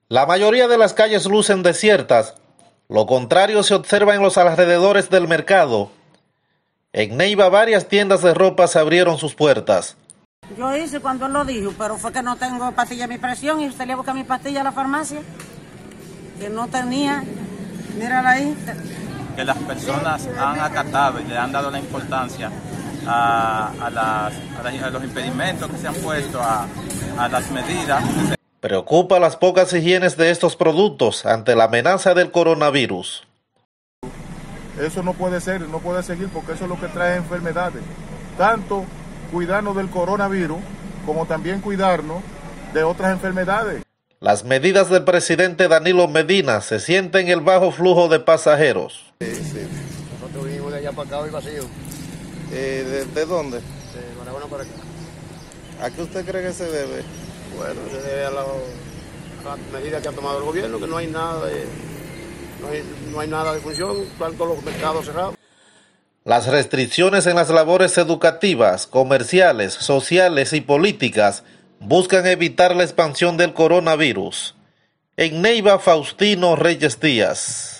La mayoría de las calles lucen desiertas. Lo contrario se observa en los alrededores del mercado. En Neiva varias tiendas de ropa se abrieron sus puertas. Yo hice cuando él lo dijo, pero fue que no tengo pastilla de mi presión y salí a buscar mi pastilla a la farmacia, que no tenía. Mírala ahí. Que las personas han acatado y le han dado la importancia a los impedimentos que se han puesto, a las medidas. Preocupa las pocas higienes de estos productos ante la amenaza del coronavirus. Eso no puede ser, no puede seguir, porque eso es lo que trae enfermedades. Tanto cuidarnos del coronavirus, como también cuidarnos de otras enfermedades. Las medidas del presidente Danilo Medina se sienten en el bajo flujo de pasajeros. Sí. Nosotros vinimos de allá para acá hoy vacío. ¿De dónde? De Barahona para acá. ¿A qué usted cree que se debe? Bueno, se debe a las medidas que ha tomado el gobierno, que no hay nada de función, están todos los mercados cerrados. Las restricciones en las labores educativas, comerciales, sociales y políticas buscan evitar la expansión del coronavirus. En Neiva, Faustino Reyes Díaz.